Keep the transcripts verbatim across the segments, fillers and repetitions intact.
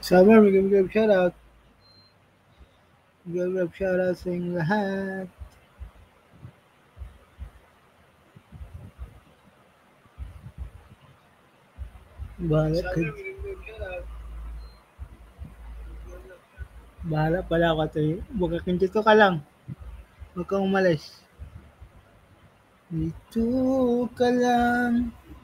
Summer, bigyan-bigyan shoutout. Bigyan-bigyan shoutout sa inyong lahat. Bahala ka. Bahala pala ako tayo. Magkakindito ka lang. Huwag kang umalis. Dito ka lang.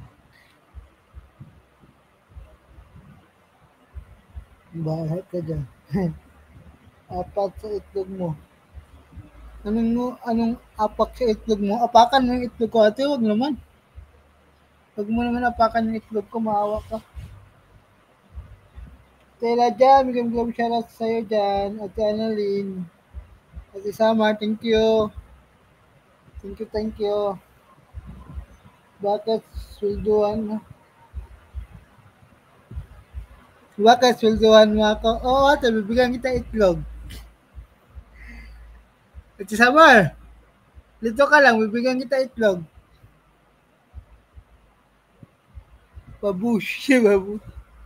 Bahala ka dyan. Apat sa itlog mo. Anong, mo- anong apak sa itlog mo? Apakan mo yung itlog ko ate, huwag naman. Huwag mo naman apakan yung itlog ko, maawa ka. Tela dyan, bigyan-bigyan shoutout sa'yo dyan. Ate Annalyn. Ate Samar, thank you. Thank you, thank you. Bakit swelduhan? Bakit swelduhan mo ako? Oo, ate, bibigyan kita itlog. Ate Samar, dito ka lang, bibigyan kita itlog. Babush, babush.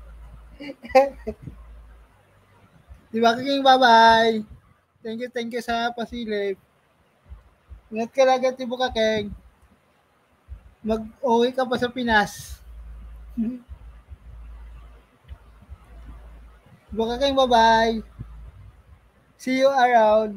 Diba, King, bye-bye. Thank you, thank you sa pasilip. Ingat ka lang, Tibo ka, King. Mag-uwi ka pa sa Pinas. Diba ka, King, bye-bye. See you around.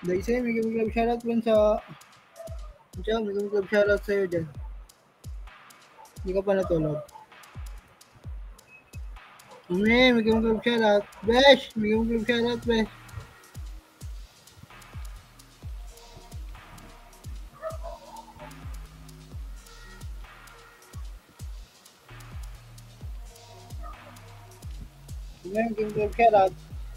Daisy, may mag-love shoutout dun sa... Diyan, may mag-love shoutout sa'yo dyan. Hindi ka pa natulog. Umi, may mag-love shoutout. Besh, may mag-love shoutout, Besh. Umi, may mag-love shoutout.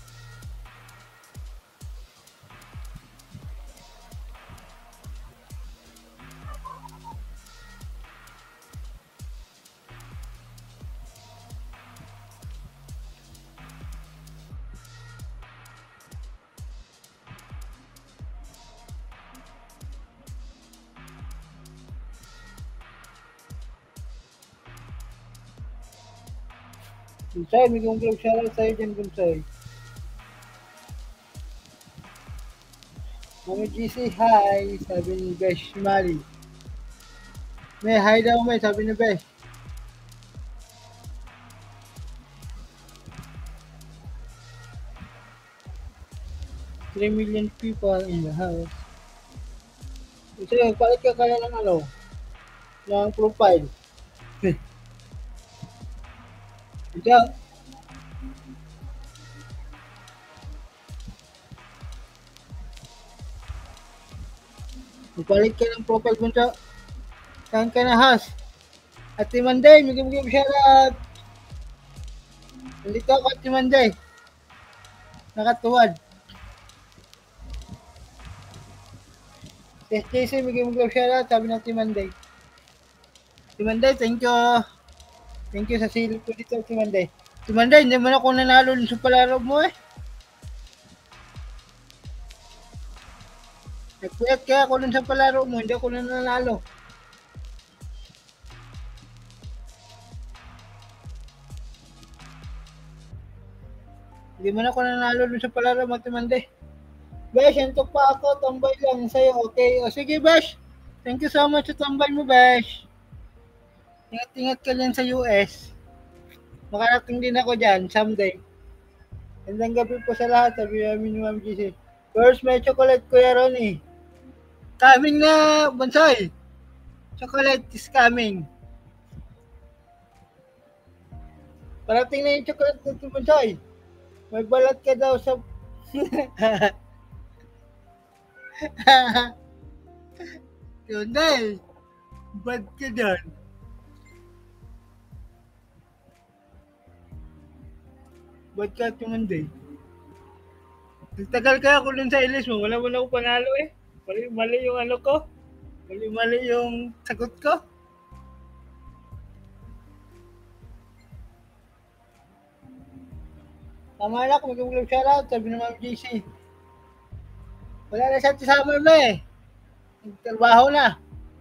Gunsay, may mag-love shoutout sa'yo dyan, Gunsay. Mami G C, hi, sabi ni Besh Mali. May hi daw, may, sabi ni Besh. three million people in the house. Gusto nyo, palit ka kaya ng ano, ng profile. Diyan, palit ka ng profile mo sa saan ka na, Has? Ate Manday, may gumagam shoutout. Nandito ako, Ate Manday. Nakatuwad. S J C, may gumagam shoutout, sabi ng Ate Manday. Ate Manday, thank you. Thank you sa silip ko dito, Ate Manday. Ate Manday, hindi mo na ako nanalo sa palaro mo eh. Nagpuyat kaya ako dun sa palaro mo, hindi ako na nanalo. Hindi mo na ako nanalo dun sa palaro mo, Ate Manday. Besh, antok pa ako, tambay lang sa'yo, okay? O sige, Besh. Thank you so much sa tambay mo, Besh. Ingat-ingat ka dyan sa U S. Makarating din ako dyan someday. Gandang gabi po sa lahat, sabi namin ni Ma'am G C. First, may chocolate, Kuya Ronnie. Coming na, Bonsai. Chocolate is coming. Parating na yung chocolate na Bonsai. May balat ka daw sa... Yun dahil. Bad ka dyan. Bad ka tumanday. Nagtagal kaya ako dun sa ilis mo. Wala mo na ako panalo eh. Mali-mali yung ano ko. Mali-mali yung sagot ko. Tama na, kung mag-glove shoutout, sabi ng Ma'am J C. Wala na siya sa summer na eh. Nagtrabaho na.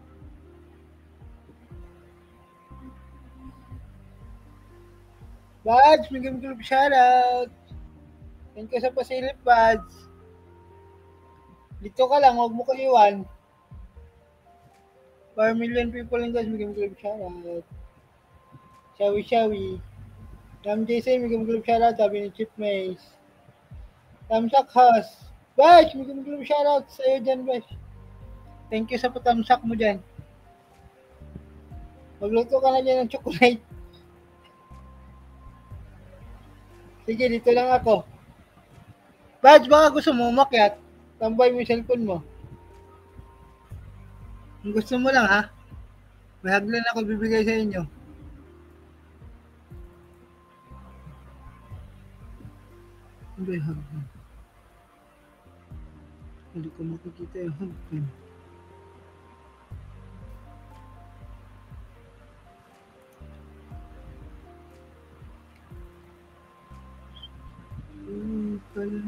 Bads, mag-glove shoutout. Thank you sa pasilip, Bads. Dito ka lang, huwag mo ko iwan. four million people lang guys, mag-glove shoutout. Shawi-shawi. Ma'am J C, mag-glove shoutout, sabi ni Chief Mace. Tamsak Has. Bash, mag-glove shoutout sa'yo dyan, Bash. Thank you sa patamsak mo dyan. Magluto ka na dyan ng chocolate. Sige, dito lang ako. Bash, baka gusto mo umakyat. Tambay mo yung cellphone mo. Kung gusto mo lang ha. May haglan ako bibigay sa inyo. Ano ba yung haglan? Hindi ko makikita yung haglan. Hmm, pala.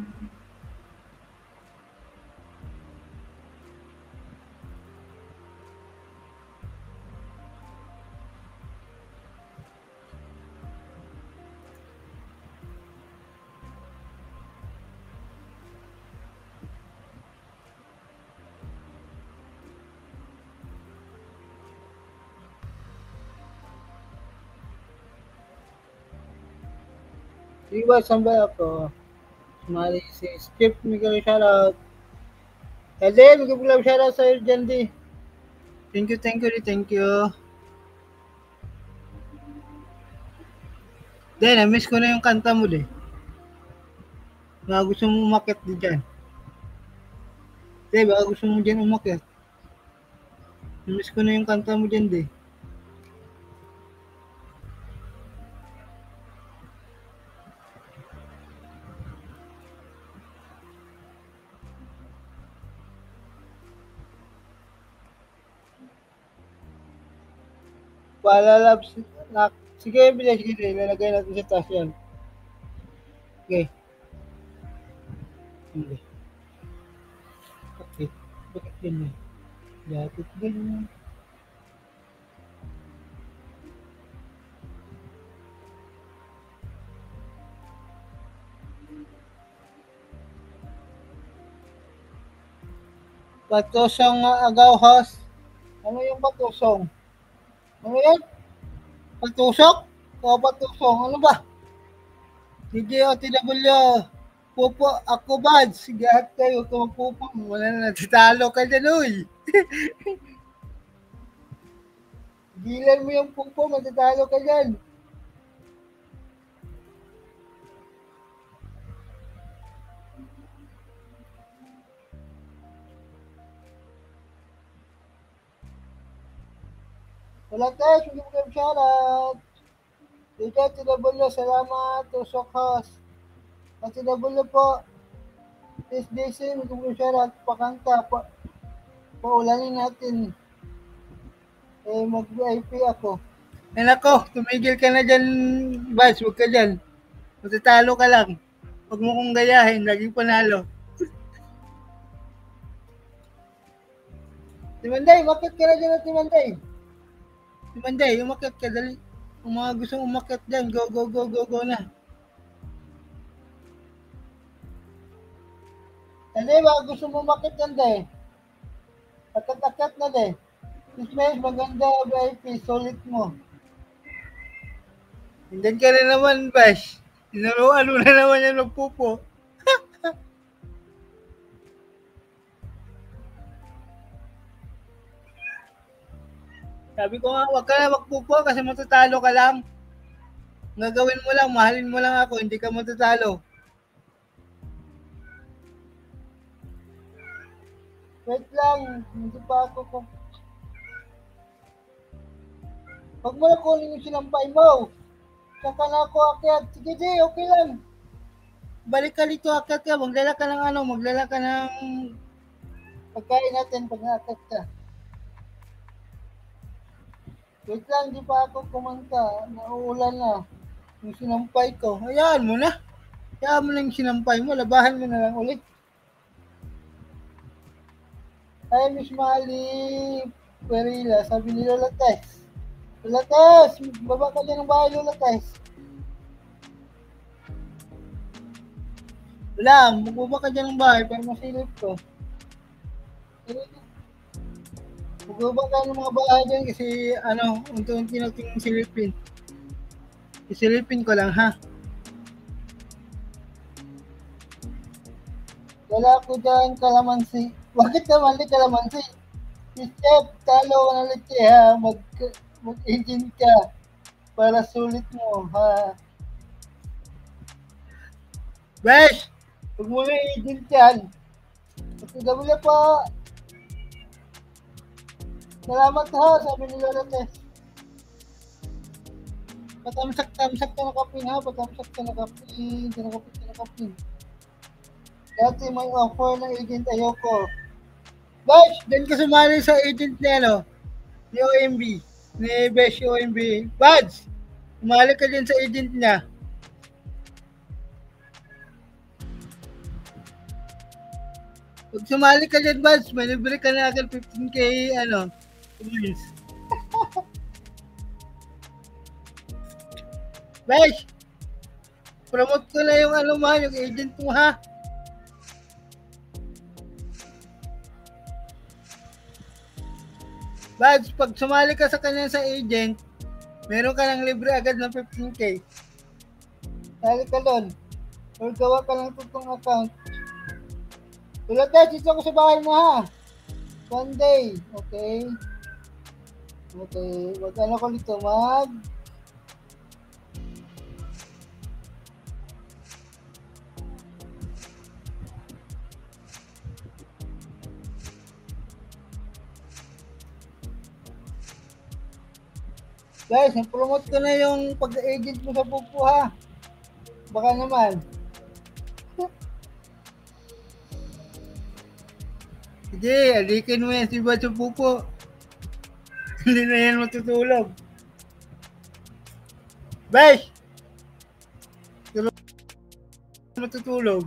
Iwas, saan ba ako? Sumali si Skip, Miguel, shoutout. Ede, magpapalab shoutout sa'yo dyan, di. Thank you, thank you, di. Thank you. Di, na-miss ko na yung kanta mo, di. Baka gusto mo umakit di dyan. Di, baka gusto mo dyan umakit. Na-miss ko na yung kanta mo dyan, di. Paalalab, na, sige, bilis, sige, lalagay natin sa taas yan. Okay. Okay. Okay. Bakit ganyan? Bakit ganyan? Patusong uh, agaw host. Ano yung patusong? Ano yan? Patusok? O patusong? Ano ba? Sige, o T W. Pupo, ako bad. Sige, at kayo, pupo. Wala na, natitalo ka dyan, uy. Gilan mo yung pupo, matitalo ka dyan. Wala tayo, sige mo kayo shoutout. Dito, T W, salamat. Tusok host. At T W po, S D C, magkong shoutout, pakanta, pa, paulanin natin. Eh, mag-V I P ako. Eh, nako, tumigil ka na dyan, Bas, huwag ka dyan. Matatalo ka lang. Huwag mo kong gayahin, laging panalo. Timanday, umakit ka na dyan at Timanday. Timanday, umakit ka, dali. Kung mga gustong umakit dyan, go, go, go, go, go na. Dali, baka gusto mo umakit dyan, day. Akat-akat na, day. Ismail, maganda, V I P, solid mo. Hindi ka na naman, Bash. Ano na naman yung nagpupo. Sabi ko nga, wag ka na magpupo kasi matatalo ka lang. Gagawin mo lang, mahalin mo lang ako, hindi ka matatalo. Wait lang, hindi pa ako kung... Huwag mo na kunin yung sinampay mo. Saka na ako akyat. Sige, di, okay lang. Balik ka dito, akyat ka. Maglala ka ng ano, maglala ka ng pagkain natin pag naakyat ka. Wait lang, di pa ako kumanta. Nauulan na. Yung sinampay ko. Hayaan mo na. Hayaan mo na yung sinampay mo. Labahan mo na lang ulit. Ay, Miss Mali Perila, sabi ni Lola Tess. Lola Tess, baba ka dyan ng bahay, Lola Tess. Wala, magbaba ka dyan ng bahay para masilip ko. Magbaba ka ng mga bahay dyan kasi ano, unti-unti natin silipin. Isilipin ko lang, ha? Wala ko dyan kalamansi. Bakit naman di kalamansi? Si Chef, talo ka na ulit ha. Mag, mag-engine ka para sulit mo, ha? Besh! Huwag mo na i-engine yan. Kasi dabula pa. Salamat ha, sabi ni Lola Tess. Patamsak-tamsak ka na kapin ha, patamsak ka na kapin, kinakapin ka na kapin. Dati may offer ng agent ayoko. Besh, din ka sumali sa agent ni ano, ni O M B, ni Besh O M B. Bads, sumali ka din sa agent niya. Pag sumali ka din, Bads, may libre ka na agad fifteen K, ano, points. Besh, promote ko na yung ano mo, yung agent mo ha. Bads, pag sumali ka sa kanya sa agent, meron ka ng libre agad ng fifteen K. Sali ka doon. Or gawa ka ng tutong account. Tulad tayo, dito ako sa bahay mo ha. One day. Okay. Okay. Wag ano ko dito, mag... Guys, promote ko na yung pag-agent mo sa Pupo ha. Baka naman. Sige, alikin mo yan si Bad sa Pupo. Hindi na yan matutulog. Besh! Matutulog.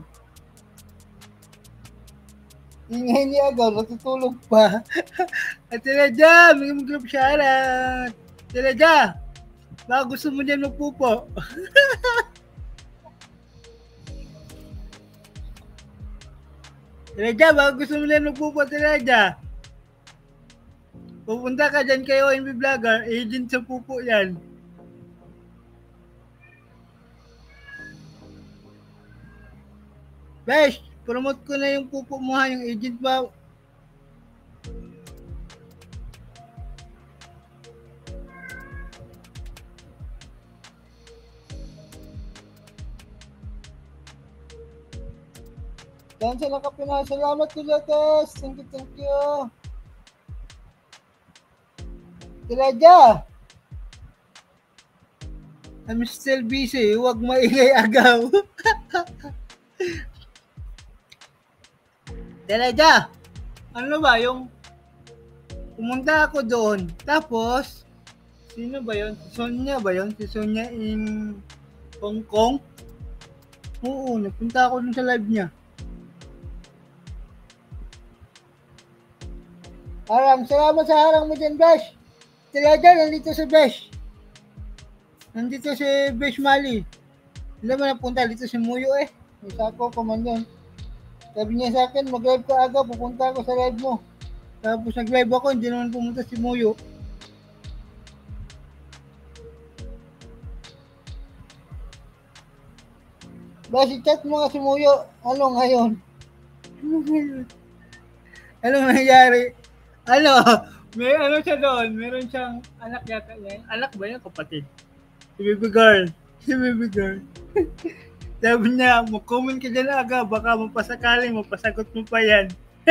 Ingay niya agaw, matutulog pa. At sila dyan, may mag-group shoutout. Sila dyan, baka gusto mo dyan magpupo. Sila dyan, baka gusto mo dyan magpupo. Sila dyan. Pupunta ka dyan kay O N B Vlogger, agent sa pupo yan. Besh, promote ko na yung pupo mo ha, yung agent ba? Yan sa nakapinay. Salamat ko Lates. Thank you, thank you. Tiladya. I'm still busy. Huwag maingay agaw. Tiladya. Ano ba yung pumunta ako doon. Tapos, sino ba yun? Si Sonia ba yun? Si Sonia in Hong Kong? Oo, napunta ako dun sa live niya. Harang, salamat sa harang mo dyan, Besh. Sila dyan, nandito si Besh. Nandito si Besh Mali. Hindi mo napunta, dito si Muyo eh. Isa ko, kumanyan. Sabi niya sa akin, mag-live ka aga, pupunta ako sa live mo. Tapos nag-live ako, hindi naman pumunta si Muyo. Besh, chat mo nga si Muyo. Ano ngayon? Anong nangyari? Ano, may ano siya doon, meron siyang anak yata niya. Anak ba yun? Kapatid. Si baby girl. Si baby girl. Sabi niya, mag-comment ka dyan aga, baka mapasakali, mapasagot mo pa yan.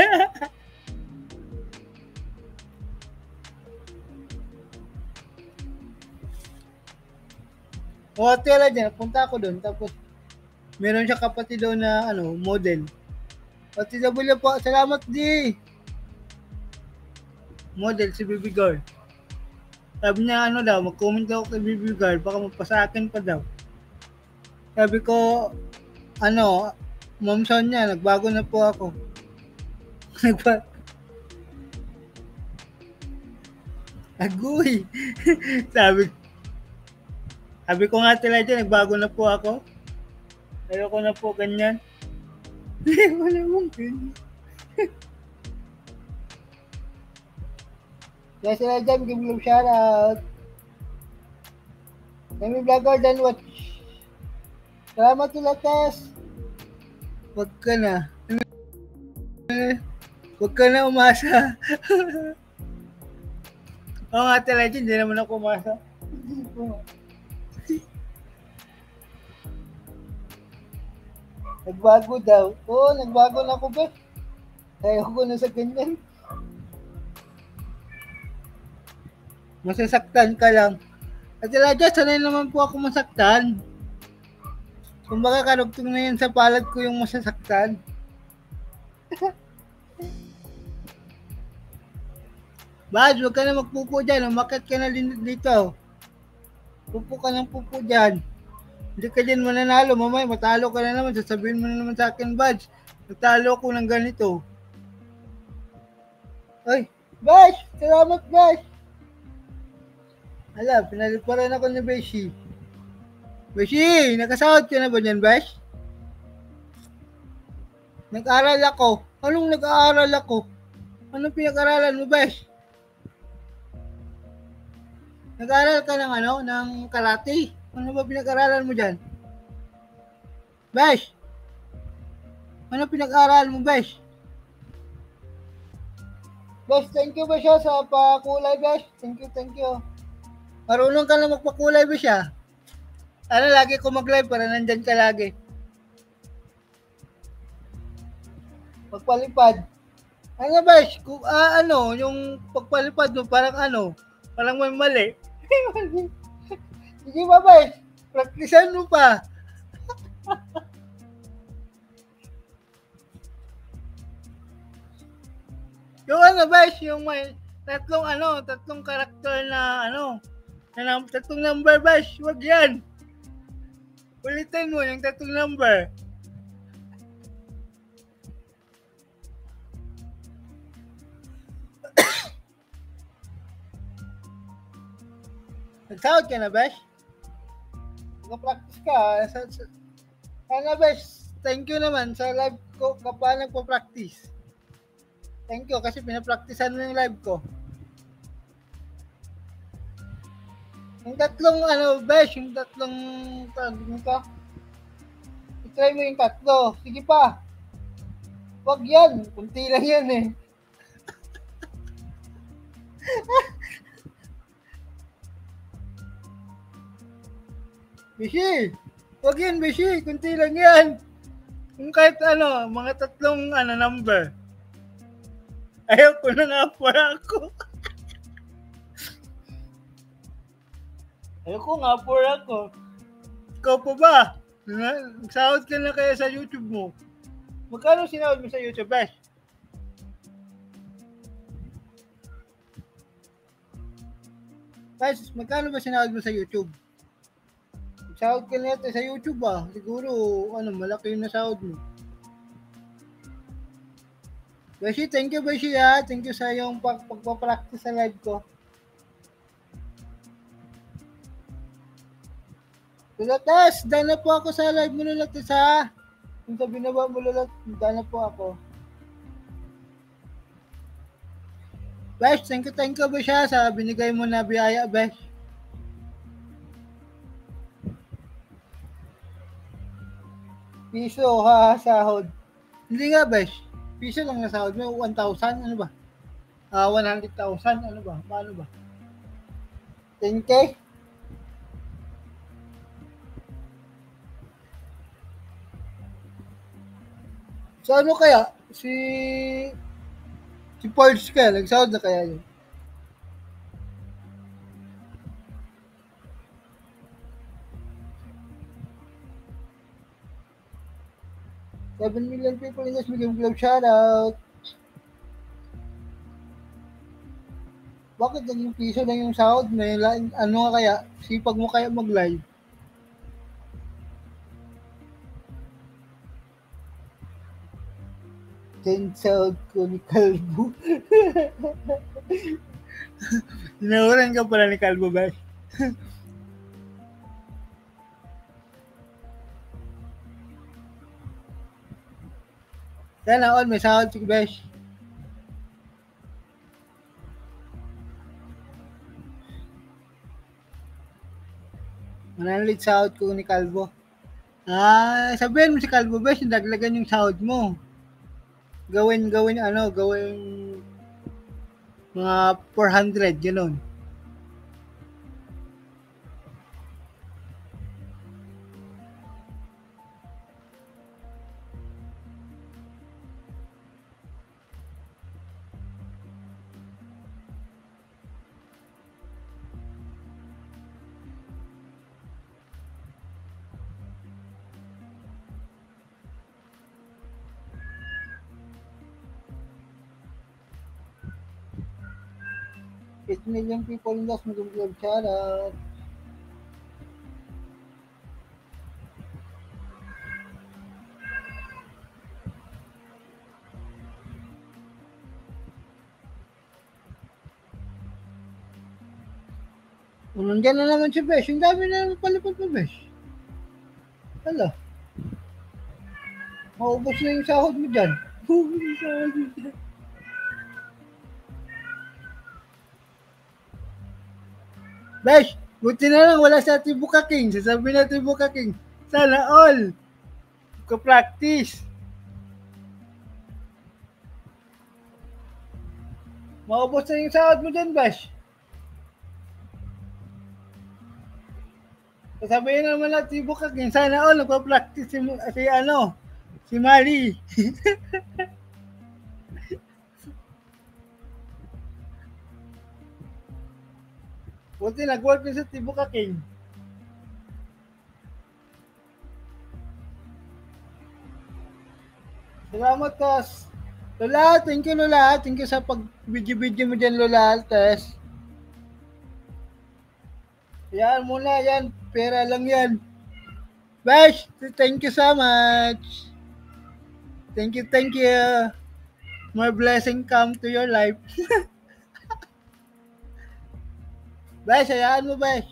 O, tira dyan, punta ako doon. Tapos, meron siya kapatid doon na, ano, model. O, T W po, salamat di. Model si baby girl. Sabi niya ano daw, mag-comment daw kay baby girl, baka mapasakin pa daw. Sabi ko, ano, Ma'am Sonia, nagbago na po ako. Nagbago. Agoy. sabi, sabi ko nga tila dyan, nagbago na po ako. Ayoko na po ganyan. Ayoko na po ganyan. Kaya sila dyan, give me shoutout. Kami vlogger dyan, watch. Salamat sila, Tess. Wag ka na. Wag ka na umasa. Oo nga tala dyan, hindi naman ako umasa. Nagbago daw. Oo, nagbago na ako, Beth. Ayoko na sa ganyan. Masasaktan ka lang. At talaga, sanay naman po ako masaktan. Kung baka karugtong na yan sa palad ko yung masasaktan. Bad, huwag ka na magpupo dyan. Umakat ka na dito. Pupo ka ng pupo dyan. Hindi ka dyan mananalo. Mamay, matalo ka na naman. Sasabihin mo na naman sa akin, Badge. Natalo ko ng ganito. Ay, Badge! Salamat, Badge! Ala, pinalit pa rin ako ni Beshi. Beshi, nakasahod ka na ba dyan, Besh? Nag-aral ako. Anong nag-aaral ako? Anong pinag-aralan mo, Besh? Nag-aaral ka ng ano, ng karate? Ano ba pinag-aralan mo dyan? Besh? Ano pinag-aaral mo, Besh? Besh, thank you ba siya sa pakulay, Besh? Thank you, thank you. Marunong ka na magpakulay ba siya? Ano, lagi ko mag-live para nandyan ka lagi. Magpalipad. Ano, Besh? Kung, ah, ano, yung pagpalipad mo, parang ano, parang may mali. Sige ba, Besh? Praktisan mo pa. Yung ano, Besh, yung may tatlong ano, tatlong karakter na ano, na tatlong number, Besh, wag yan. Ulitin mo yung tatlong number. Nagsahod ka na, Besh? Nag-practice ka. Sa, sa, ano, Besh, thank you naman sa live ko kapag nagpa-practice. Thank you kasi pinapraktisan mo yung live ko. Yung tatlong, ano, Besh, yung tatlong, ano ka? I-try mo yung tatlo. Sige pa. Wag yan. Kunti lang yan eh. Bishi, wag yan, Bishi. Kunti lang yan. Kung kahit ano, mga tatlong ano, number. Ayaw ko na nga para ako. Ayaw ko nga para ako. Ikaw pa ba? Nagsahod ka na kaya sa YouTube mo. Magkano sinahod mo sa YouTube, Besh? Guys, magkano ba sinahod mo sa YouTube? Sahod ka na sa YouTube ah. Siguro, ano, malaki yung nasahod mo. Beshi, thank you, Beshi ha. Thank you sa yung pag pagpapractice sa live ko. Lulatas, dana po ako sa live mo, Lulatas ha. Kung sa binaba mo, Lulatas, dana po ako. Besh, thank you, thank you, Besh ha, sa binigay mo na biyaya, Besh. Piso ha, sahod. Hindi nga, Besh. Piso lang na sahod mo, one thousand, ano ba? Ah, uh, one hundred thousand, ano ba? Paano ba? ten K? So ano kaya? Si... Si Pards kaya, nagsahod na kaya yun? seven million people in this Medium Globe shoutout. Bakit naging piso lang yung sahod mo? Ano nga kaya? Sipag mo kaya mag-live? Ten sahod ko ni Kalbo. Inawaran ka pala ni Kalbo, ba? Sana all may sahod si Besh. Manalit sahod ko ni Kalbo. Ah, sabihin mo si Kalbo, Besh, daglagan yung sahod mo. Gawin, gawin, ano, gawin mga four hundred, gano'n. eight million people in this Medium Globe shoutout. Nandiyan na naman si Besh. Yung dami na naman palipad mo, Besh. Hala. Maubos na yung sahod mo dyan. Maubos yung sahod mo dyan. Besh, buti na lang wala sa Tibuka King. Sasabihin na Tibuka King. Sana all. Ka-practice. Maubos na yung sahod mo dyan, Besh. Sasabihin naman natin si Bukaking, sana all nagpa-practice si, si ano, si Mali. Buti nag-work na sa Tibuka King. Salamat, Kas. Lola, thank you, Lola. Thank you sa pag-video-video mo dyan, Lola Altes. Yan muna, yan. Pera lang yan. Besh, thank you so much. Thank you, thank you. More blessing come to your life. Besh, hayaan mo, Besh.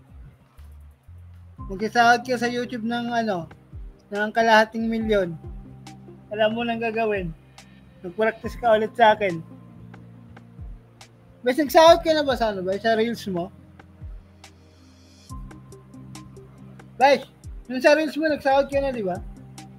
Mag-isahod ka sa YouTube ng ano, ng kalahating milyon. Alam mo nang gagawin. Nag-practice ka ulit sa akin. Besh, nagsahod ka na ba sa ano, Besh? Sa reels mo? Besh, yung sa reels mo, nagsahod ka na, di ba?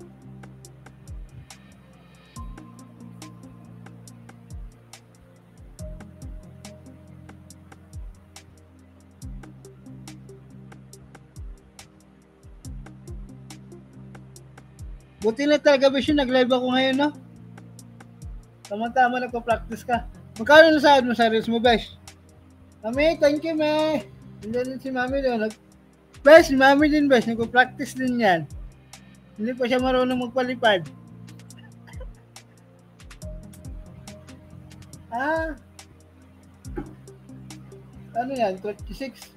Buti na talaga, Besh, yung nag-live ako ngayon, no? Tama-tama, nagpa-practice ka. Magkano na sahod mo sa reels mo, Besh? Mami, thank you, me. Nandiyan din si Mami doon. Besh, si Mami din, Besh. Nagpa-practice din yan. Hindi pa siya marunong magpalipad. Ah. Ano yan? thirty-six?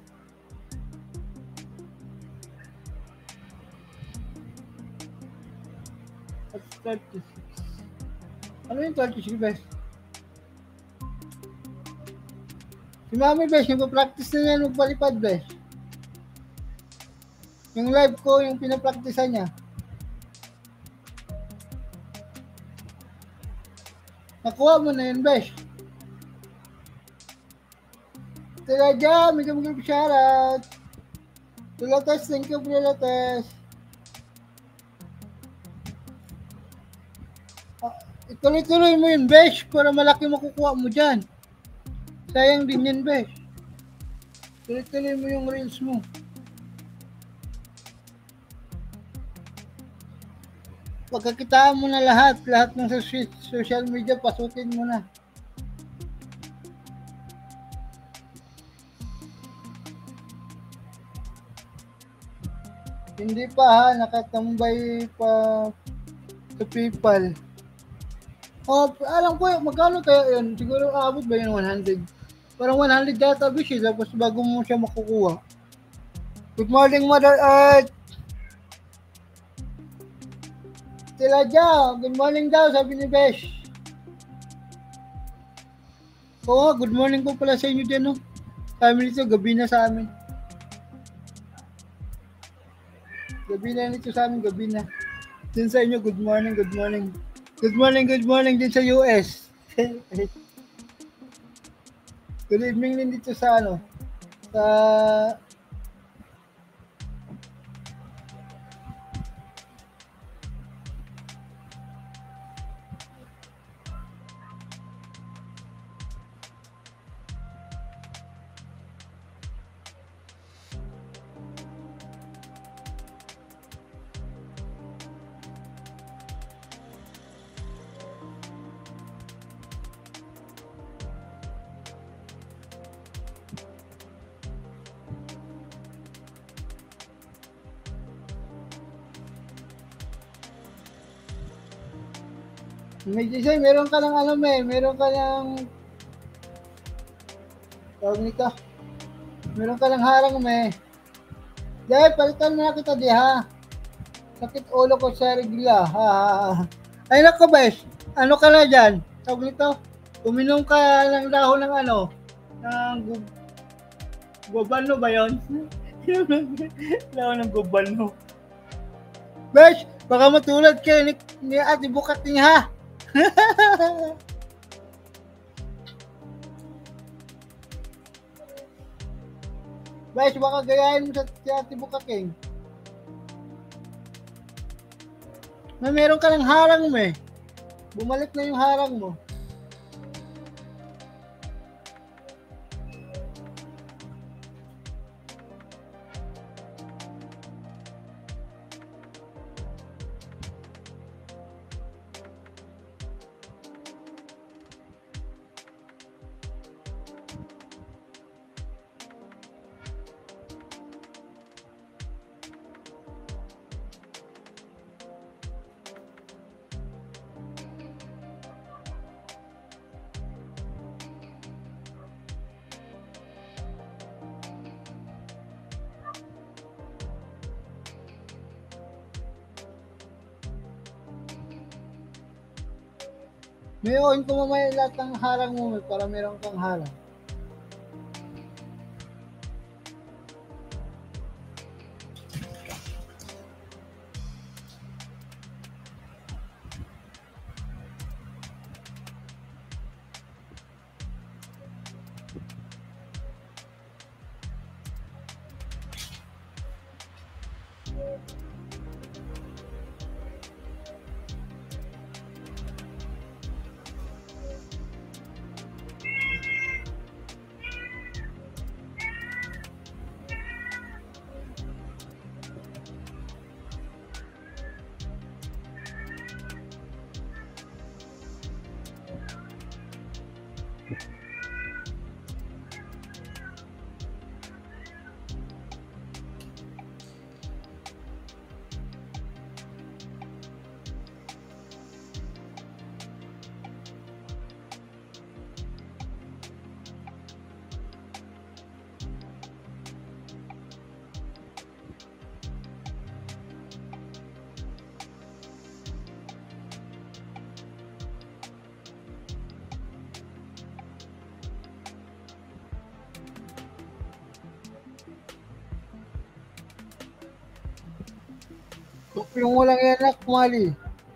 That's thirty-six. Ano yung thirty-six, Besh? Si Mami, Besh, nagpa-practice na yan magpalipad, Besh. Yung live ko, yung pinapracticean niya. Nakuha mo na yun, Besh. Talaga, may kamagam shoutout. Pilates, thank you, Pilates. Ah, ituloy-tuloy mo yun, Besh, para malaki makukuha mo dyan. Sayang din yan, Besh. Tuloy-tuloy mo yung reels mo. Pagkakitaan mo na lahat, lahat ng social media, pasukin mo na. Hindi pa ha, nakatambay pa sa PayPal. Oh, alam ko, magkano kaya yun? Siguro aabot ba yun one hundred? Parang one hundred data bish, tapos bago mo siya makukuha. Good morning, Mother Earth! Sila dyan, good morning daw, sabi ni Besh. Oo, good morning po pala sa inyo dyan, no? Kami nito, gabi na sa amin. Gabi na nito sa amin, gabi na. Din sa inyo, good morning, good morning. Good morning, good morning din sa U S. Good evening din dito sa ano, sa may design, meron ka ng ano, may, meron ka ng tawag nito, meron ka ng harang, may. Dahil, palitan mo na kita di ha. Sakit ulo ko sa regla, ha, ha, ha. Ay nako, Besh, ano ka na dyan? Tawag nito, uminom ka ng dahon ng ano, ng gu- gubano ba yun? Dahon ng gubano. Besh, baka matulad kayo ni, ni Ate Bukating ha. Besh, baka gayahin mo sa si Ate Bukating. May meron ka ng harang mo eh. Bumalik na yung harang mo. Ngayon, kung mamaya lahat ng harang mo, may para meron kang harang. Yung walang anak, mali.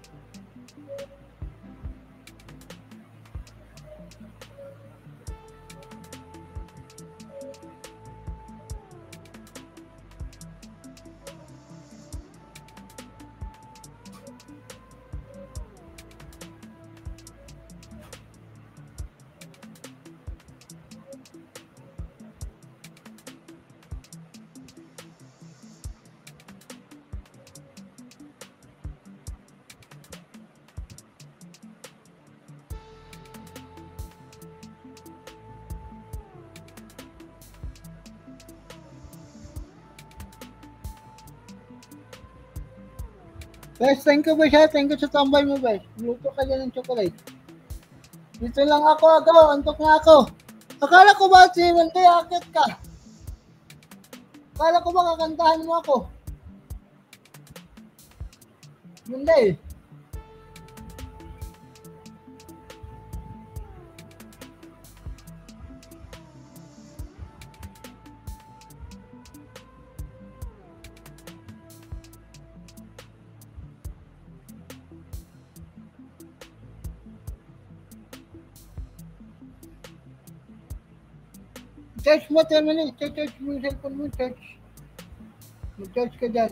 Guys, thank you ba siya? Thank you sa tambay mo, guys. Luto ka dyan ng chocolate. Dito lang ako, ako. Antok na ako. Akala ko ba si Monte, akit ka? Akala ko ba kakantahan mo ako? Monte. Charge mo, ten minutes. Charge mo yung cellphone mo, charge. Mag-charge ka dyan.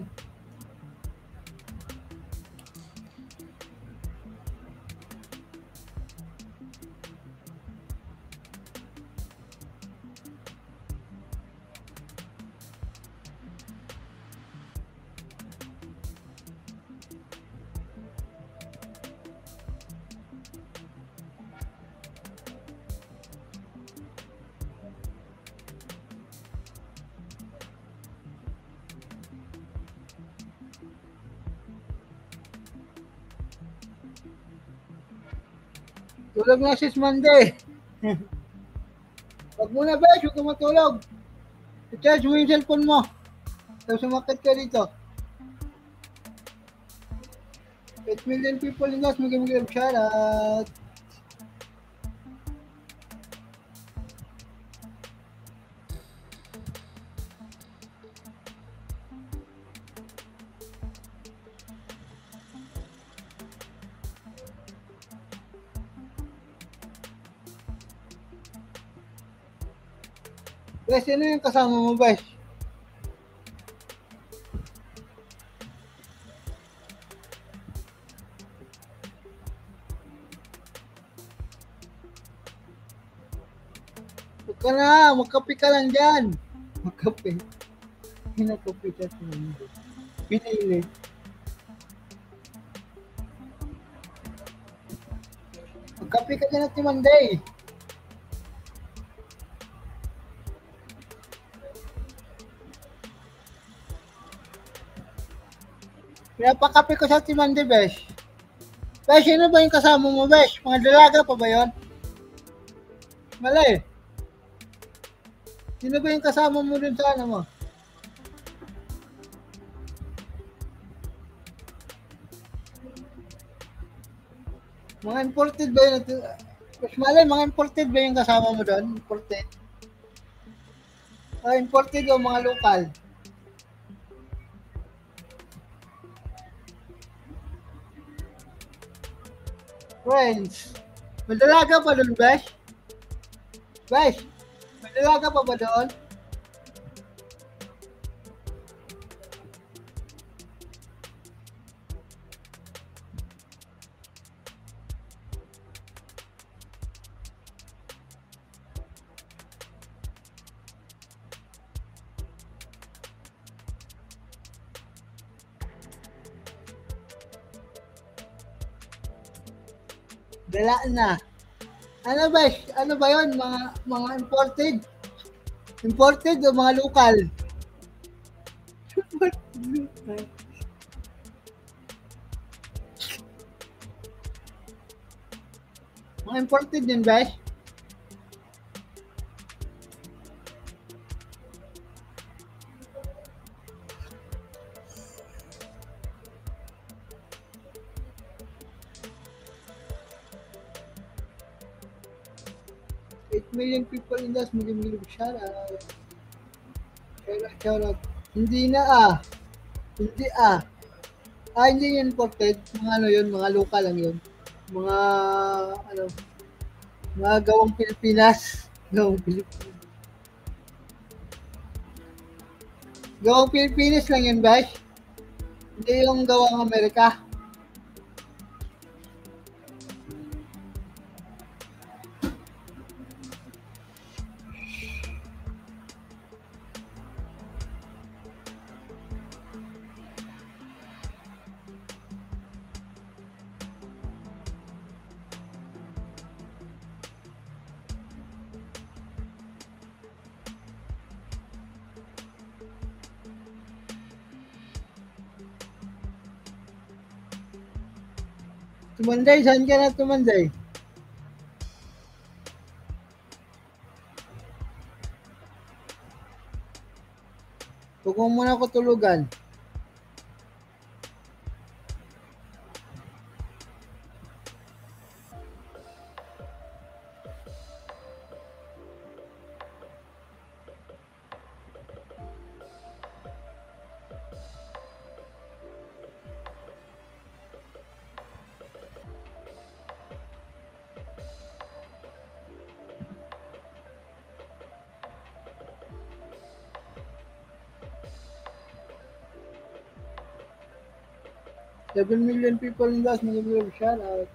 Tulog na sis Monday. Wag mo na, besh. Huwag ka matulog. I-charge mo yung cellphone mo. Tapos sumakit ka dito. eight million people in us. Mag-give shoutout. Besh, sino yung kasama mo, besh? Huwag ka na, magkape ka lang dyan. Magkape. Hinakape ka sa mundo. Pinili. Magkape ka dyan at si Monday. Pinapakape ko sa si Monday, besh. Besh, sino ba yung kasama mo, besh? Mga dalaga pa ba yun? Mali. Sino ba yung kasama mo dun sa ano mo? Mga imported ba yun? Mas malay, mga imported ba yung kasama mo doon? Imported? Ah, imported o mga local? Friends. Madalaga pa doon, Besh? Besh, madalaga pa ba doon? Dala na. Ano ba? Ano ba 'yon? Mga mga imported? Imported o mga local? Mga imported din, Besh? eight million people in this million shout out. Shout out, shout out. Hindi na ah. Hindi ah. Ah, hindi yun imported. Mga ano yun, mga local lang yun. Mga, ano, mga gawang Pilipinas. Gawang Pilipinas. Gawang Pilipinas lang yun, Bash. Hindi yung gawang Amerika. Tumanday, saan ka na tumanday? Huwag mo muna ako tulugan. seven million people in this million shout out.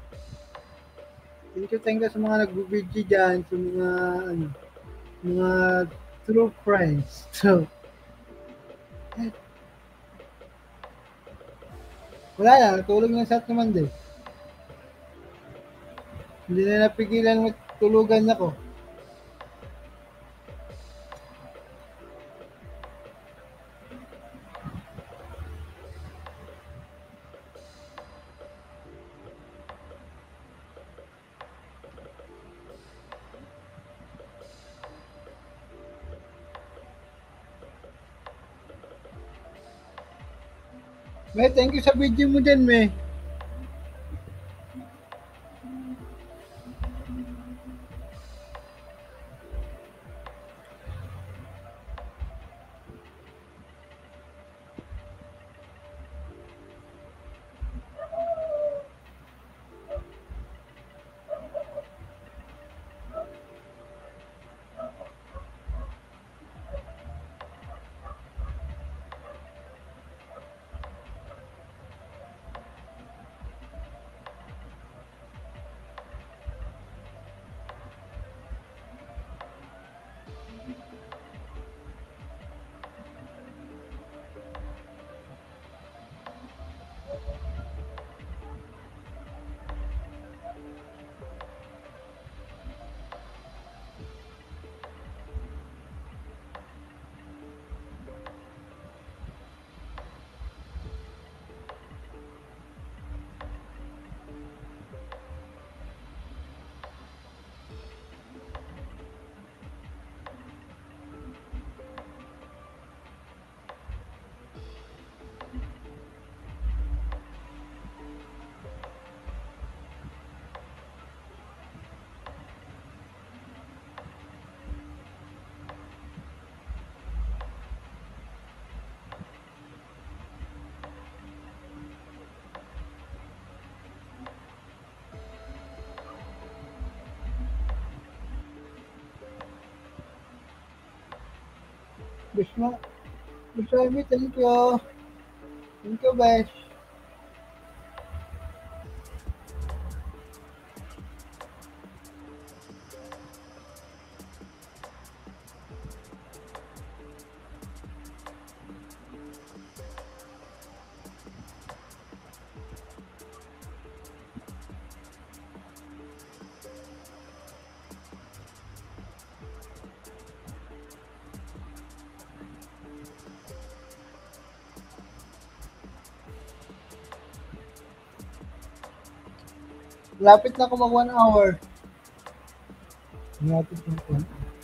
Thank you, thank you sa mga nag-video dyan, sa mga, ano, mga true friends. So, wala lang, natulog na sa naman din. Hindi na napigilan magtulugan ako. May, thank you sa video mo din, May. Wish mo, wish mo, thank you. Thank you, Besh. Lapit na ako mag one hour. Lapit na ako.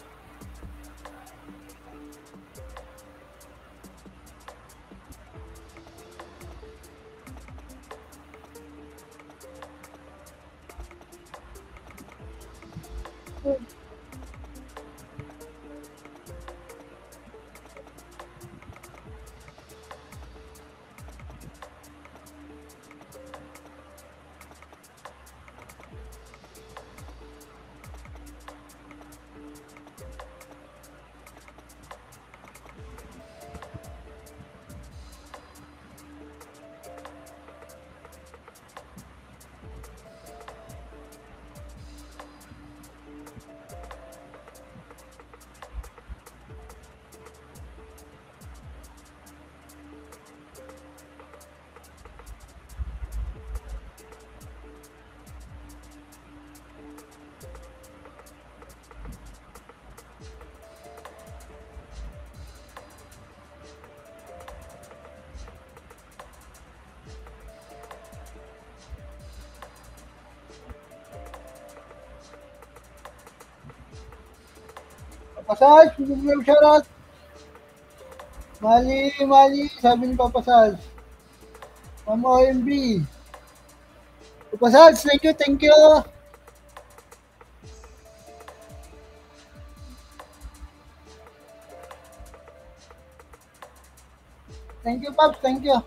Papasal, bigyan mo shoutout. Mali, mali, sabi ni Papasal. Mama O M B. Papasal, thank you, thank you. Thank you, Pops, thank you.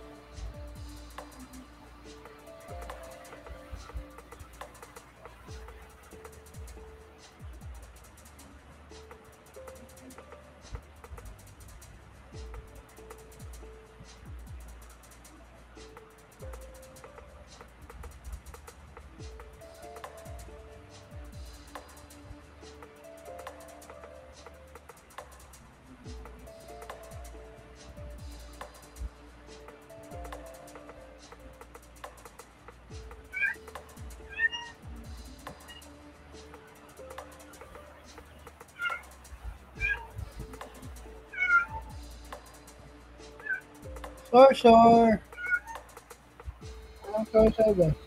Sure, sure. Anong sure, sure ba?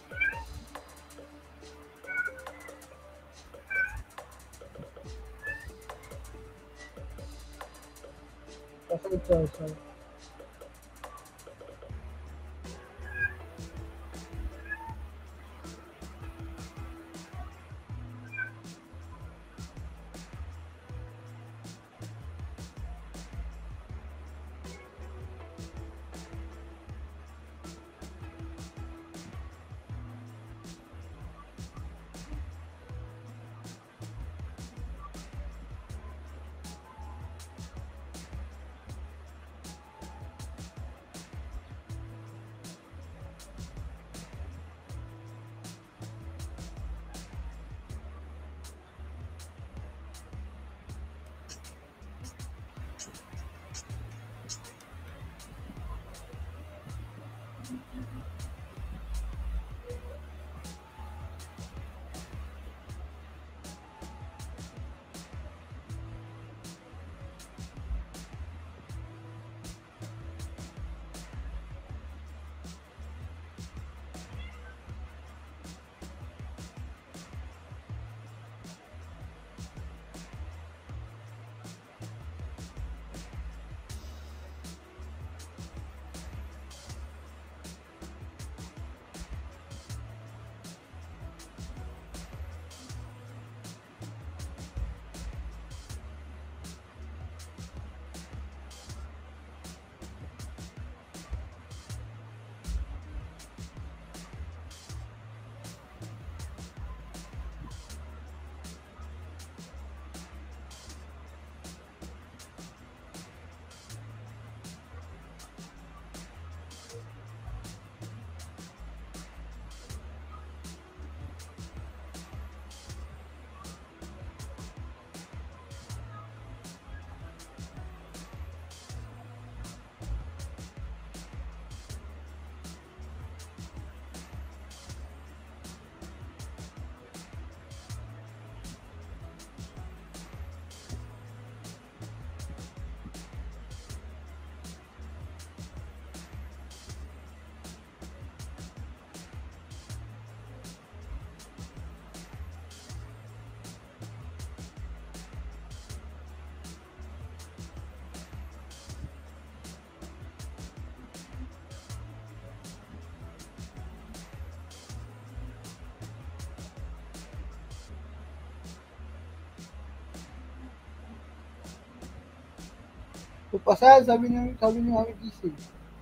Sure, sure, sure. Papasal, sabi niya, sabi niya Mami Gising.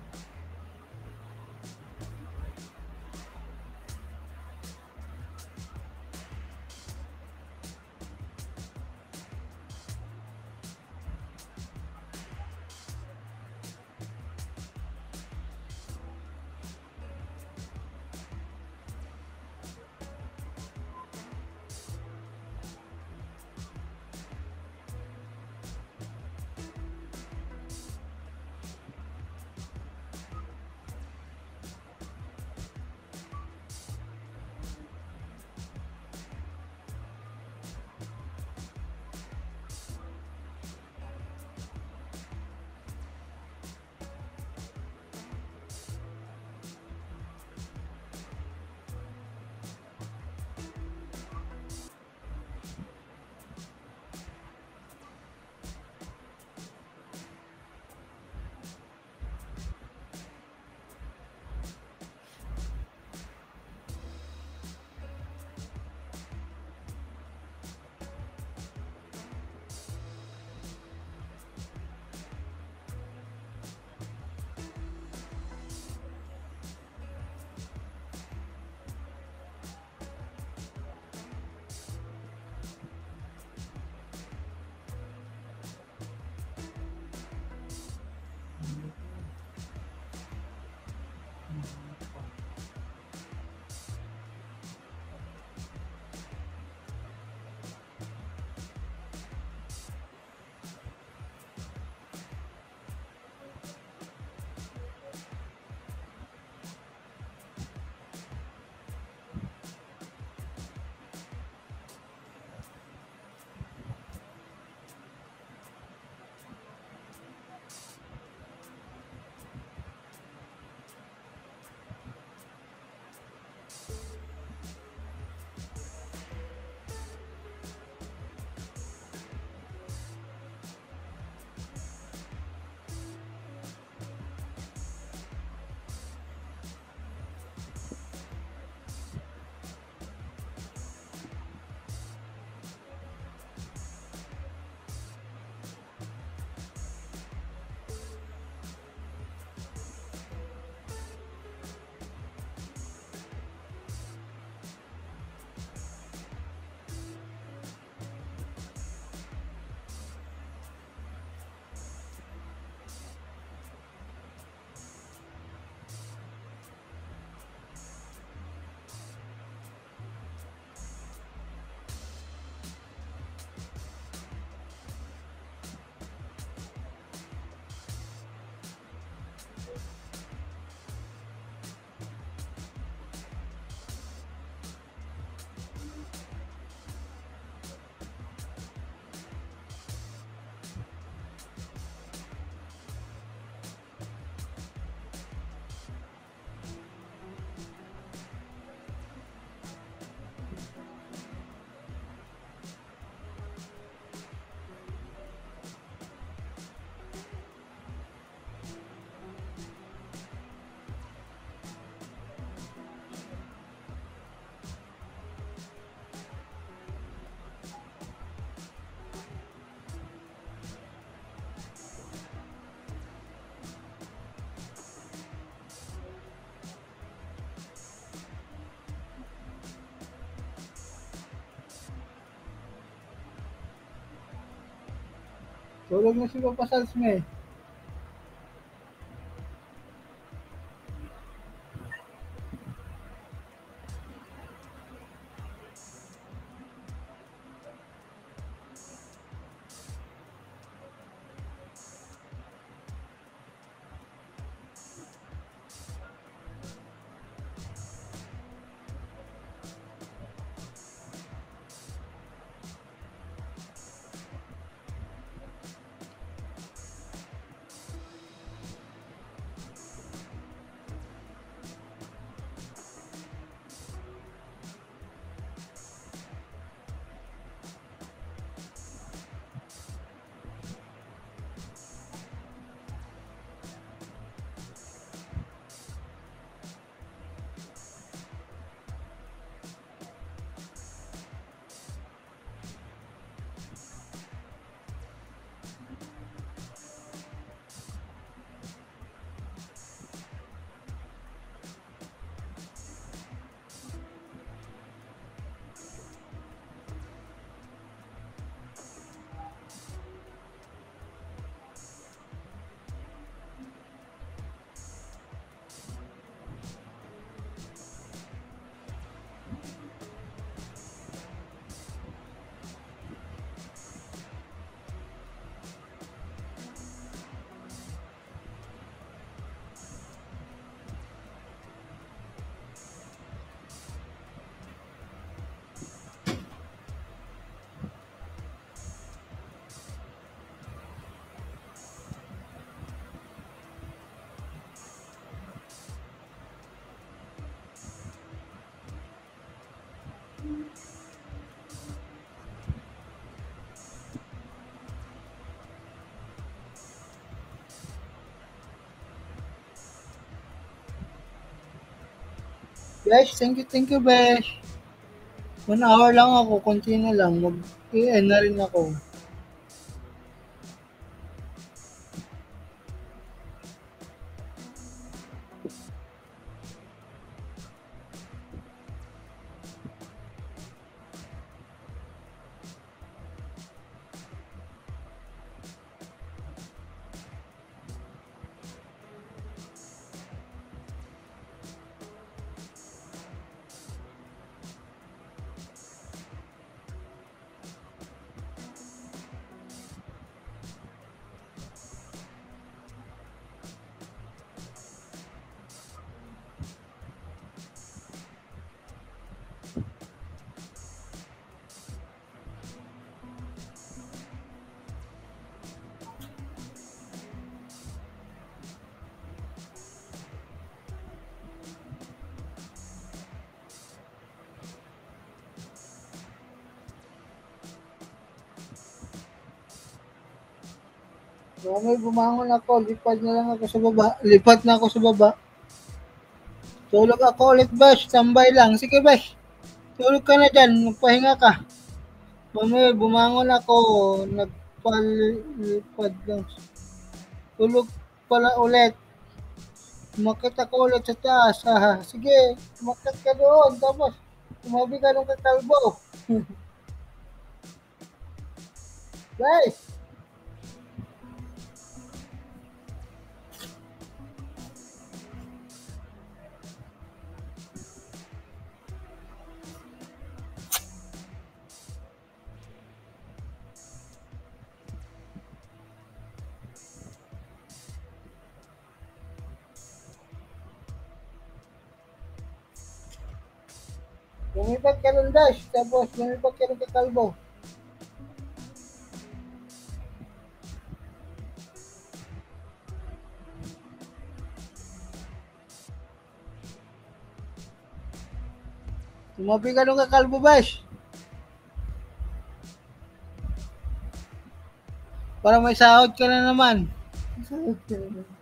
Tulog na si Papa Sals mo eh. Besh, thank you, thank you, Besh. One hour lang ako, konti na lang. Mag-i-end na rin ako. Mamay, bumangon ako, lipad na lang ako sa baba. Lipat na ako sa baba. Tulog ako ulit, Besh. Tambay lang. Sige, Besh. Tulog ka na dyan. Magpahinga ka. Mamay, bumangon ako. Nagpalipad lang. Tulog pala ulit. Umakit ako ulit sa taas. Ah, sige, umakit ka doon. Tapos, tumabi ka ng kakalbo. Guys, lumipat ka ng dash. Tapos, lumipat ka ng kakalbo. Tumabi ka ng kakalbo, Besh. Para may sahod ka na naman. Sahod ka na naman.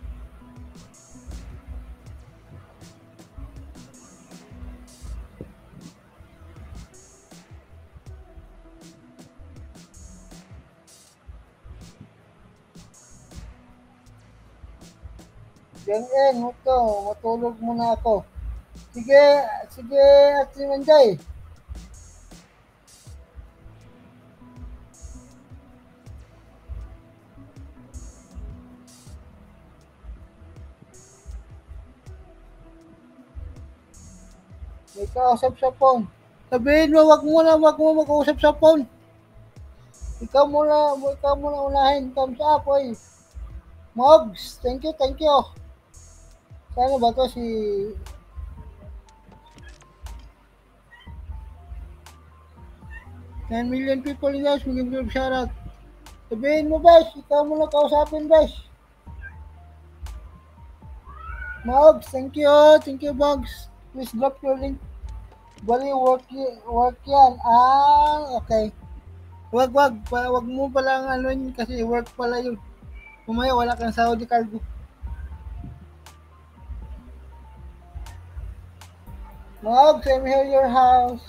Yan, yan, ito. Matulog muna ako. Sige, sige, at si Manjay. May kausap sa phone. Sabihin mo, wag mo na, wag mo mag-usap sa phone. Ikaw muna, ikaw muna unahin. Thumbs up, oy. Mogs, thank you, thank you. Sana ba to si... ten million people in the house, mag-give shoutout. Sabihin mo, Besh, ikaw muna kausapin, Besh. Mogs, thank you, thank you, Mogs. Please drop your link. Bali, work, work yan. Ah, okay. Wag, wag. Wag mo palang ano yun kasi work pala yun. Kumaya wala kang Saudi cargo. Mogs, I'm here your house.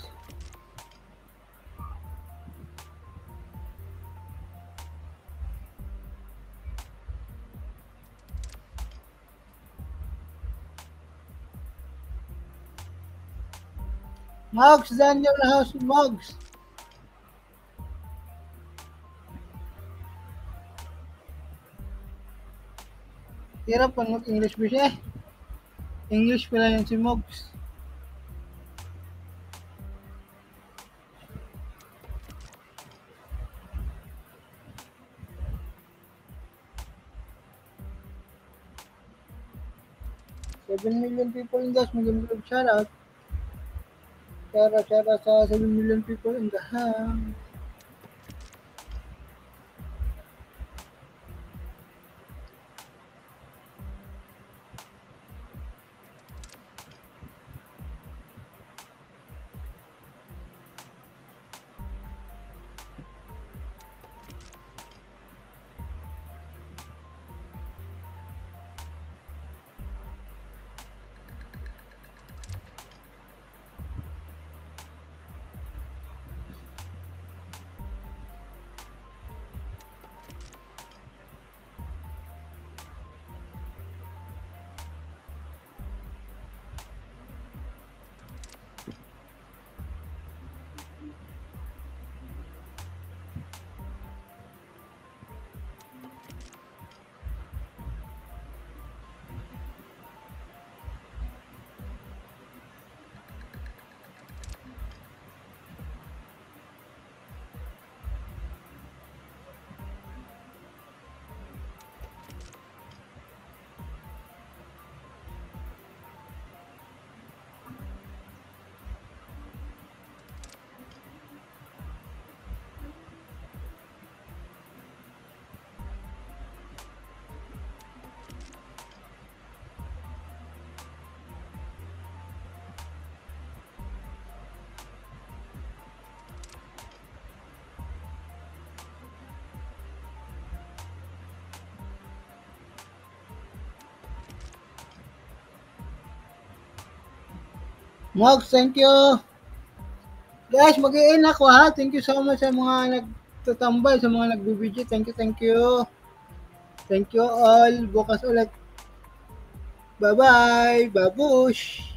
Mogs, done your house, Mogs. Hirap pag mag-English ba siya? English pala yun si Mogs. seven million people in the house, mag-give shoutout. Shoutout, shoutout sa seven million people in the house. Mogs, thank you. Guys, mag-i-end ako ha. Thank you so much sa mga nagtatambay, sa mga nagbibideo. Thank you, thank you. Thank you all. Bukas ulit. Bye-bye. Babush.